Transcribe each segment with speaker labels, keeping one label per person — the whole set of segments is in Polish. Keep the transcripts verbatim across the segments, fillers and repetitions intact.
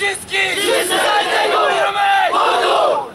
Speaker 1: Zwycięski! Wszyscy zaintegujemy! Honor!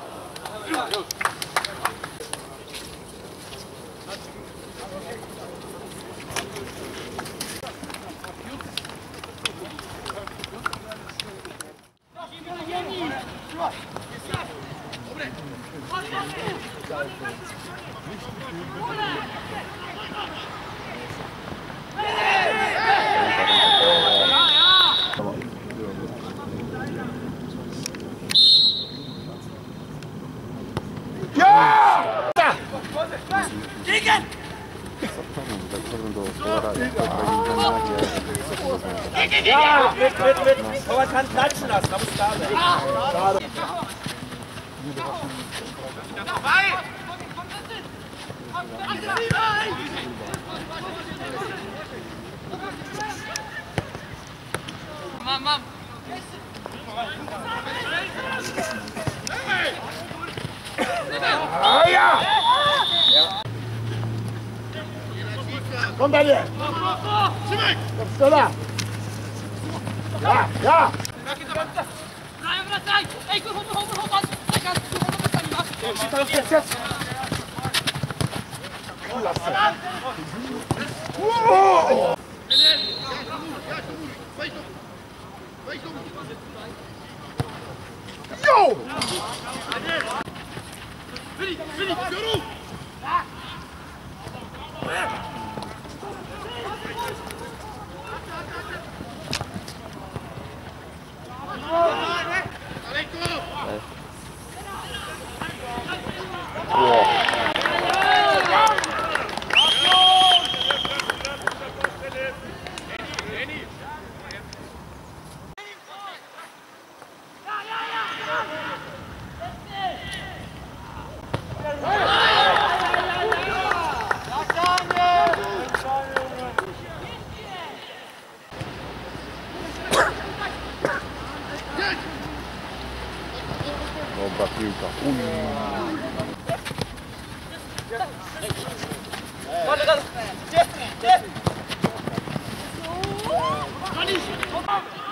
Speaker 2: Ja, mit, mit, mit. Aber man kann klatschen lassen, da muss da sein. Schade.
Speaker 1: Mam, mam.
Speaker 2: Ah, ja! Komm bei dir! Kommst du da? Ja, ja!
Speaker 1: Ej, chodź, chodź, chodź, chodź! Czekaj, tu chodź, chodź,
Speaker 2: Szybko, jetzt, jetzt! Jo!
Speaker 1: Willi, Willi, Führung!
Speaker 3: Dobra piłka.
Speaker 1: Warte, das! Gdzie? Gdzie?